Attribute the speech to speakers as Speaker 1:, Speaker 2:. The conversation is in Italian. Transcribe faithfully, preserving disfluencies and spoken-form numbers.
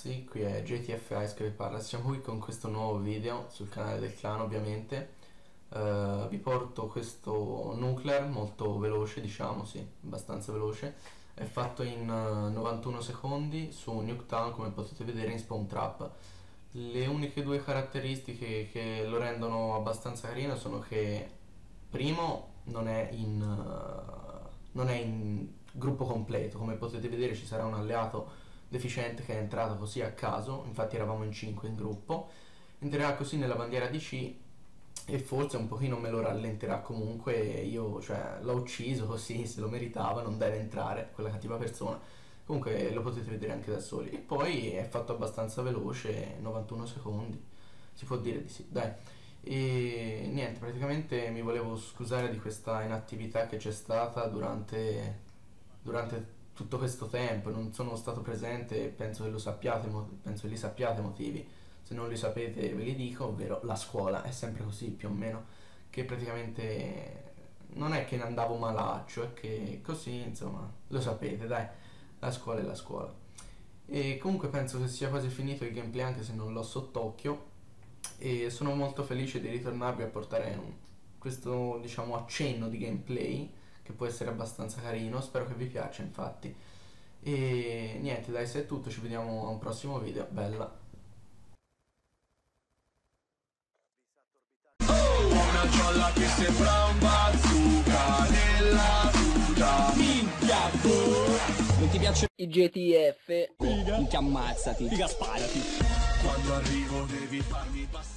Speaker 1: ragazzi, qui è J T F Ice che vi parla, siamo qui con questo nuovo video sul canale del clan ovviamente. Uh, vi porto questo nuclear molto veloce, diciamo, sì, abbastanza veloce. È fatto in uh, novantuno secondi su Nuketown, come potete vedere in Spawn Trap. Le uniche due caratteristiche che lo rendono abbastanza carino sono che, primo, non è in, uh, non è in gruppo completo. Come potete vedere ci sarà un alleato deficiente che è entrato così a caso, infatti eravamo in cinque in gruppo, entrerà così nella bandiera D C e forse un pochino me lo rallenterà. Comunque io, cioè, l'ho ucciso così, se lo meritava, non deve entrare quella cattiva persona. Comunque lo potete vedere anche da soli. E poi è fatto abbastanza veloce, novantuno secondi, si può dire di sì, dai. E niente, praticamente mi volevo scusare di questa inattività che c'è stata durante, durante tutto questo tempo. Non sono stato presente, penso che lo sappiate, penso che li sappiate i motivi. Se non li sapete ve li dico, ovvero la scuola. È sempre così più o meno, che praticamente non è che ne andavo malaccio, è che così, insomma, lo sapete, dai, la scuola è la scuola. E comunque penso che sia quasi finito il gameplay, anche se non l'ho sott'occhio, e sono molto felice di ritornarvi a portare un, questo, diciamo, accenno di gameplay che può essere abbastanza carino. Spero che vi piaccia, infatti. E niente, dai, se è tutto, ci vediamo a un prossimo video. Bella.
Speaker 2: Una giolla che sembra un bazooka nella tuta. Minchia, boh. Non ti piace
Speaker 3: I G T F?
Speaker 2: Figa. Minchia, ammazzati. Figa, sparati. Quando arrivo devi farmi passare.